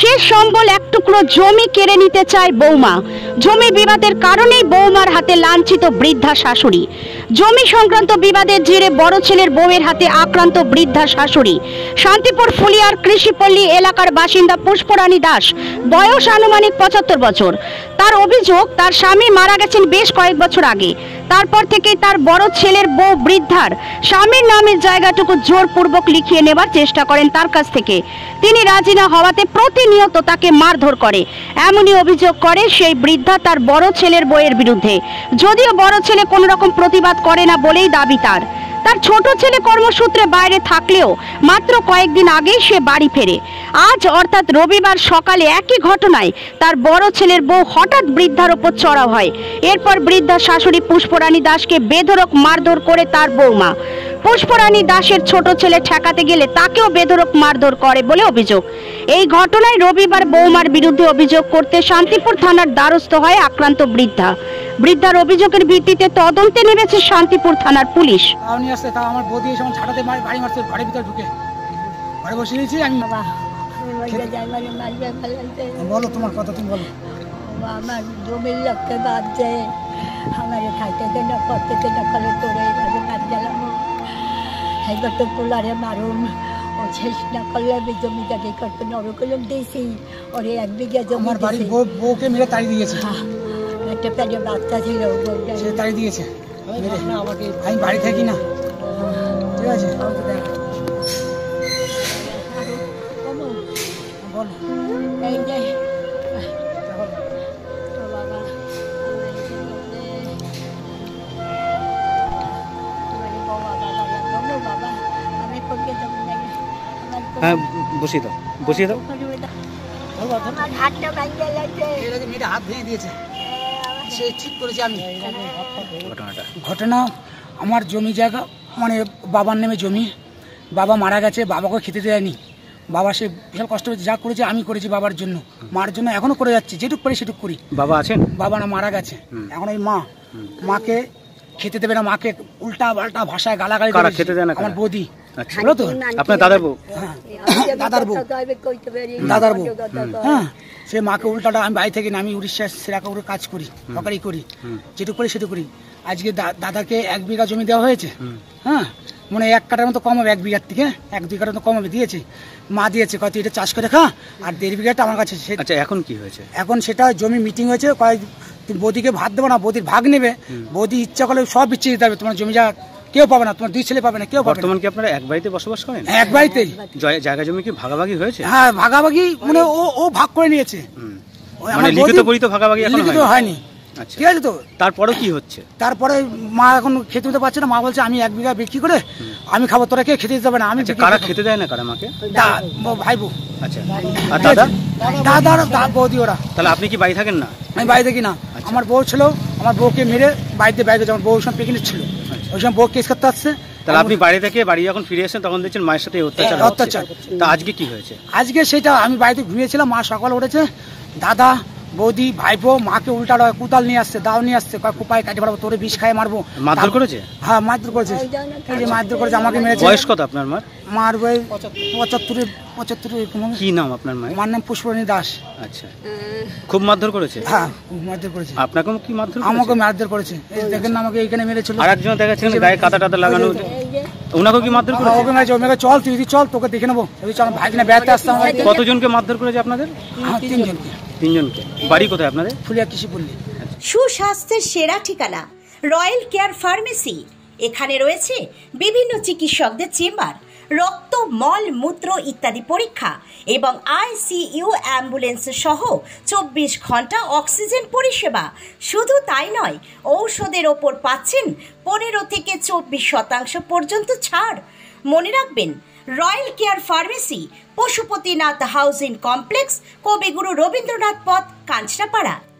শেষ সম্বল এক টুকরো জমি কেড়ে নিতে চায় বৌমা। জমি বিবাদের কারণেই বৌমার হাতে লাঞ্ছিত বৃদ্ধা শাশুড়ি। জমি সংক্রান্ত বিবাদের জেরে বড় ছেলের বউয়ের হাতে আক্রান্ত বৃদ্ধা শাশুড়ি। শান্তিপুর ফুলিয়ার কৃষিপল্লী এলাকার বাসিন্দা পুষ্পরানী দাস, বয়স আনুমানিক 75 বছর। তার অভিযোগ, তার স্বামী মারা গেছেন বেশ কয়েক বছর আগে। তারপর থেকেই তার বড় ছেলের বউ বৃদ্ধার স্বামীর নামের জায়গাটুকু জোরপূর্বক লিখিয়ে নেবার চেষ্টা করেন তার কাছ থেকে। তিনি রাজি না হওয়াতে প্রতিনিয়ত তাকে মারধর করে। এমনই অভিযোগ করে সেই বৃদ্ধা তার বড় ছেলের বউয়ের বিরুদ্ধে। যদিও বড় ছেলে কোনো রকম প্রতিবাদ করে না বলেই দাবি তার। ছোট ছেলে কর্মসূত্রে বাইরে থাকলেও মাত্র কয়েকদিন আগেই সে বাড়ি ফেরে। আজ অর্থাৎ রবিবার সকালে একই ঘটনায় তার বড় ছেলের বউ হঠাৎ বৃদ্ধার ওপর চড়াও হয়। এরপর বৃদ্ধা শাশুড়ি পুষ্পরানী দাসকে বেধড়ক মারধর করে তার বৌমা। পুষ্পরানী দাসের ছোট ছেলে ঠেকাতে গেলে তাকেও বেধড়ক মারধর করে বলে অভিযোগ। এই ঘটনায় রবিবার বৌমার বিরুদ্ধে অভিযোগ করতে শান্তিপুর থানার দ্বারস্থ হয় আক্রান্ত বৃদ্ধা। বৃদ্ধার অভিযোগের ভিত্তিতে তদন্তে নেমেছে শান্তিপুর থানার পুলিশ। আমার বৌদি এসে ছাড়াতে বাড়ি মারছে, বাড়ির ভিতরে ঢুকে বাড়ি বসে নিয়েছি আমি। বলো তোমার কথা, তুমি বলো। আমার জমির লোককে বাদ দেয়, আমার খাইতে দেন না, করতে দেন না, করে তোরে এইভাবে বাদ গেলাম। এইবার তো পোলারে মারুন, ও শেষ না করলে আমি জমিটাকে করতে নরকলম দিয়েছি। ওরে 1 বিঘা জমি আমার বাড়ির বউকে মেরে তাড়ি দিয়েছে। একটা পেটে বাচ্চা ছিল, সে তাড়ি দিয়েছে। আমি বাড়ি থাকি না, ঠিক আছে? এই যে হ্যাঁ, বসিয়ে দাও, বসিয়ে দাও। মেয়েটা হাত ভেঙে দিয়েছে, সে ঠিক করেছে। আমি ঘটনা আমার জমি জায়গা, মানে বাবার নামে জমি। বাবা মারা গেছে, বাবাকে খেতে দেয়নি। বাবা সে বিশাল কষ্ট হয়েছে, যা করেছে আমি করেছি বাবার জন্য, মার জন্য এখনো করে যাচ্ছি। যেটুক পারি সেটুক করি। বাবা আছেন? বাবা না, মারা গেছে। এখন ওই মাকে খেতে দেবে না, মাকে উল্টা পাল্টা ভাষায় গালাগালি খেতে দেয় না। আমার বৌদি। বলো তো, আপনার দাদার বউ? দাদার বউ, দাদার বউ। হ্যাঁ, সে মাকে উল্টাটা। আমি বাড়ি থেকে আমি উড়িষ্যার সিরাকাপুরে কাজ করি, হকারি করি। যেটুকু করি সেটুকু করি। আজকে দাদাকে 1 বিঘা জমি দেওয়া হয়েছে। হ্যাঁ, মানে 1 কাঠার মতো কম হবে, 1 বিঘার থেকে 1-2 কাঠার মতো কম হবে। দিয়েছে, মা দিয়েছে, কত এটা চাষ করে খা, আর 1.5 বিঘাটা আমার কাছে। আচ্ছা, এখন কি হয়েছে? এখন সেটা জমি মিটিং হয়েছে, তুমি বৌদিকে ভাত দেবো না, বৌদির ভাগ নেবে। বৌদি ইচ্ছা করলে সব বিচ্ছে দিতে হবে। তোমার জমি যা কেউ পাবে না, তোমার 2 ছেলে পাবে না, কেউ পাবে না। বর্তমানে কি আপনারা এক বাড়িতে বসবাস করেন? এক বাড়িতেই। জায়গা জমি কি ভাগাভাগি হয়েছে? হ্যাঁ, ভাগাভাগি, মানে ও ভাগ করে নিয়েছে। মানে লিখিত পরিত ভাগাভাগি এখন হয়নি। আচ্ছা, ঠিক আছে। তো তারপরে কি হচ্ছে? তারপরে মা এখন খেতে দিতে পারছে না। মা বলছে আমি 1 বিঘা বিক্রি করে আমি খাবো, তোরা কে খেতে দিতে হবে না। আমি কারা খেতে দেয় না? কারা মাকে? ভাই বউ। আচ্ছা, আর দাদা? দাদা বৌদি ওরা। তাহলে আপনি কি বাড়ি থাকেন না? আমি বাড়ি থাকি না। আমার বউ ছিল, আমার বউকে মেরে বাড়িতে বাইরে, যেমন বউ সব প্রেগনেন্ট ছিল, ওই সময় বউ কেস করতে আসছে। তাহলে আপনি বাড়ি থেকে বাড়ি যখন ফিরে এসেছেন তখন দেখছেন মায়ের সাথে অত্যাচার। তা আজকে কি হয়েছে? আজকে সেটা আমি বাড়িতে ঘুমিয়েছিলাম, মা সকালে উঠেছে, দাদা বৌদি ভাইপো মাকে উল্টা কুতাল নিয়ে আসছে, দাও নিয়ে আসছে, কুপায় কাটে পারবো, তোরে বিষ খাই মারবো। মারধর করেছে? হ্যাঁ, মারধর করেছে। মারধর করেছে, আমাকে মেরেছে। বয়স কত আপনার মার? মার বয়স 75। কি নাম আপনার মায়ের? মার নাম পুষ্পরানী দাস। আচ্ছা, খুব মারধর করেছে? হ্যাঁ, মারধর করেছে। আপনাকেও কি মারধর? আমাকে মারধর করেছে। দেখেন না, আমাকে এইখানে মেরেছিল। আর একজন দেখাচ্ছেন গায়ে কাটা টাটা লাগানো, ওনাকেও কি মারধর করেছে? ওকে মেরেছে। ওকে চল, তুই চল, তোকে দেখে নেবো। চল, ভাই কিনা বেড়াতে আসতাম। কতজনকে মারধর করেছে আপনাদের? 3 জনকে। 3 জনকে। বাড়ি কোথায় আপনাদের? ফুলিয়া কৃষিপল্লী। সুস্বাস্থ্যের সেরা ঠিকানা রয়্যাল কেয়ার ফার্মেসি। এখানে রয়েছে বিভিন্ন চিকিৎসকদের চেম্বার, রক্ত, মল, মূত্র ইত্যাদি পরীক্ষা এবং ICU অ্যাম্বুলেন্স সহ 24 ঘন্টা অক্সিজেন পরিষেবা। শুধু তাই নয়, ঔষধের ওপর পাচ্ছেন 15 থেকে 24% পর্যন্ত ছাড়। মনে রাখবেন, royal care pharmacy, Pashupatinath housing complex, Kabiguru Rabindranath পথ, কাঞ্চনাপাড়া।